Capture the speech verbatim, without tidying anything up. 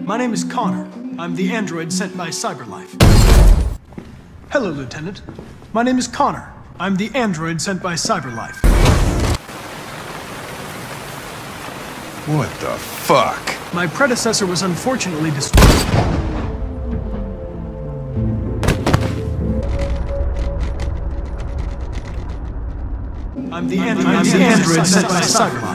My name is Connor. I'm the android sent by Cyberlife. Hello, Lieutenant. My name is Connor. I'm the android sent by Cyberlife. What the fuck? My predecessor was unfortunately destroyed. I'm the android, I'm the android sent by Cyberlife.